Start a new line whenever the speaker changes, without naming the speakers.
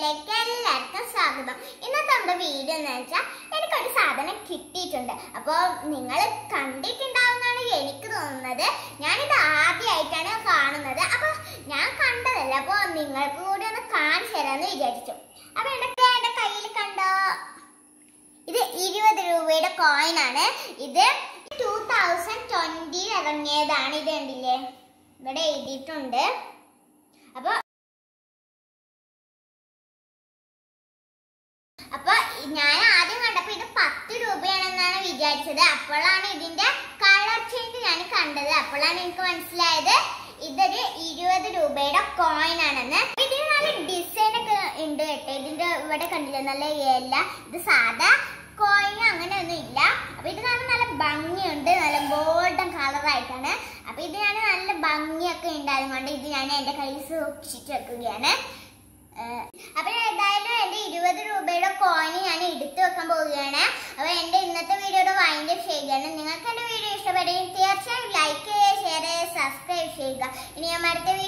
വീഡിയോയിലേക്ക് എല്ലാവർക്കും സ്വാഗതം. ഇന്നത്തെ നമ്മുടെ വീഡിയോ എന്ന് വെച്ചാൽ എനിക്കൊരു സാധനം കിട്ടിയിട്ടുണ്ട്. അപ്പോൾ നിങ്ങൾ കണ്ടിട്ടുണ്ടാവുമെന്നാണ് എനിക്ക് തോന്നുന്നത്. ഞാനിത് ആദ്യമായിട്ടാണ് കാണുന്നത്. അപ്പോൾ ഞാൻ കണ്ടതല്ല, അപ്പോൾ നിങ്ങൾക്ക് കൂടി ഒന്ന് കാണിച്ചു തരാമെന്ന് വിചാരിച്ചു. അപ്പോൾ എൻ്റെ കയ്യിൽ കണ്ടോ, ഇത് 20 രൂപയുടെ കോയിനാണ്. ഇത് 2020 ഇറങ്ങിയതാണ്. ഇത് കണ്ടില്ലേ, ഇവിടെ എഴുതിയിട്ടുണ്ട്. അപ്പൊ ഞാൻ ആദ്യം കണ്ടപ്പോ ഇത് 10 രൂപയാണെന്നാണ് വിചാരിച്ചത്. അപ്പോഴാണ് ഇതിന്റെ കളർ ചേഞ്ച് ഞാൻ കണ്ടത്. അപ്പോഴാണ് എനിക്ക് മനസ്സിലായത് ഇതൊരു 20 രൂപയുടെ കോയിൻ ആണെന്ന്. ഇതിന് നല്ല ഡിസൈൻ ഒക്കെ ഉണ്ട് കേട്ടോ. ഇതിന്റെ ഇവിടെ കണ്ടില്ല, നല്ല ഇല. ഇത് സാധാ കോയിൻ അങ്ങനെ ഒന്നും ഇല്ല. അപ്പൊ ഇത് നല്ല ഭംഗിയുണ്ട്, നല്ല ഗോൾഡൻ കളറായിട്ടാണ്. അപ്പൊ ഇത് ഞാൻ നല്ല ഭംഗിയൊക്കെ ഉണ്ടായതുകൊണ്ട് ഇത് ഞാൻ എന്റെ കയ്യിൽ സൂക്ഷിച്ചു വെക്കുകയാണ്. അപ്പൊ ഏതായാലും എന്റെ 20 രൂപയുടെ കോയിൻ ഞാൻ എടുത്തു വെക്കാൻ പോവുകയാണ്. അപ്പൊ എന്റെ ഇന്നത്തെ വീഡിയോയുടെ വൈൻഡ് അപ്പ് ചെയ്യുകയാണ്. നിങ്ങൾക്ക് എന്റെ വീഡിയോ ഇഷ്ടപ്പെടുകയും തീർച്ചയായും ലൈക്ക് ചെയ്യുക, ഷെയർ ചെയ്യുക, സബ്സ്ക്രൈബ് ചെയ്യുക. ഇനി ഞാൻ അടുത്ത